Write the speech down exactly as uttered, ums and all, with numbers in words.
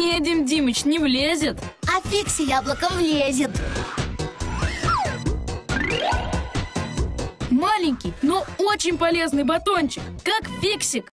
Не, Дим Димыч, не влезет. А Фикси яблоком влезет. Маленький, но очень полезный батончик, как фиксик.